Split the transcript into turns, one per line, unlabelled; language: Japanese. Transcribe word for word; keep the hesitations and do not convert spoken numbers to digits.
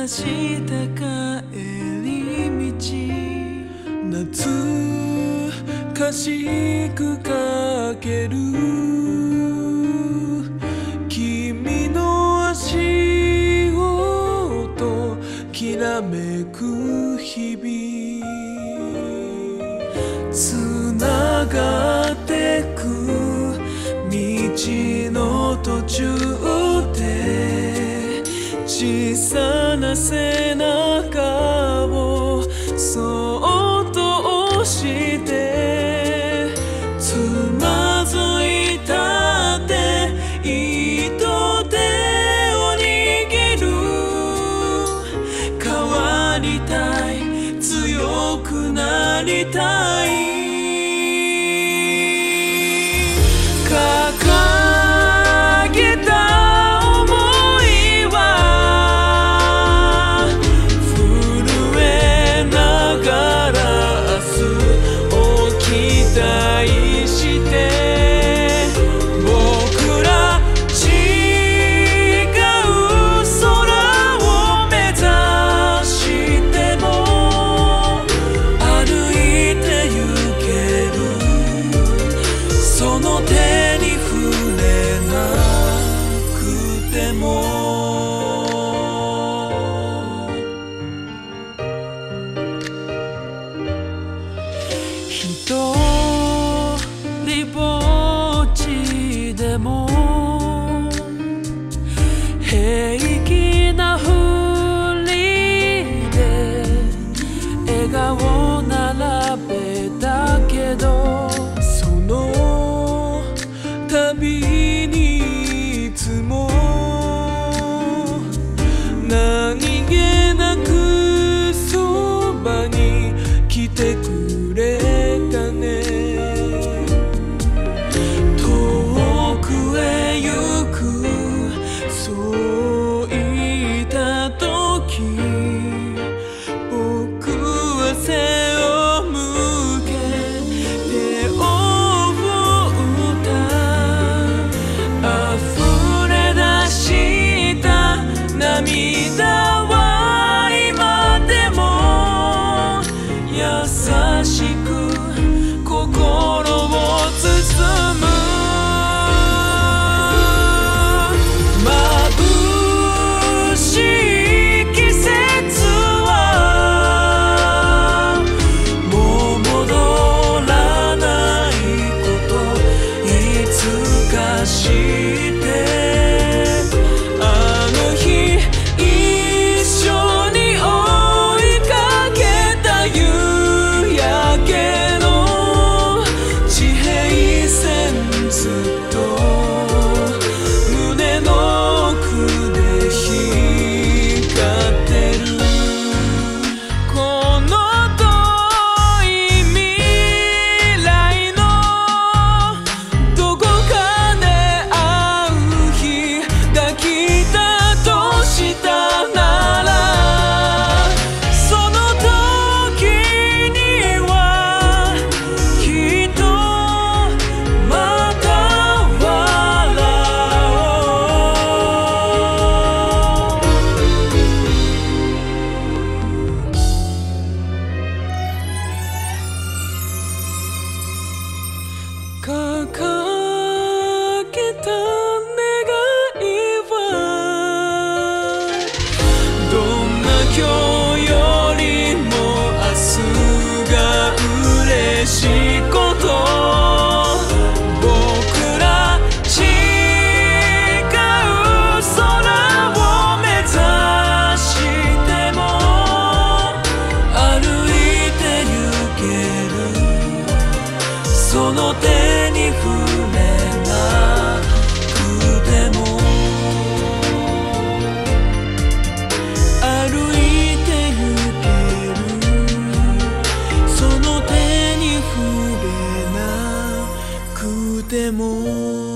した帰り道懐かしくかける君の足音きらめく日々つながってく道の途中で小さな背中をそっと押してつまずいたって糸手を握る変わりたい強くなりたい一人ぼっちでも平気なふりで笑顔並べたけどその度にいつも何気なくそばに来てくれ涙は今でも優しく心を包む眩しい季節はもう戻らないこといつか知って掲げた願いはどんな今日よりも明日が嬉しいこと僕ら違う空を目指しても歩いて行けるその手触れなくても歩いて行けるその手に触れなくても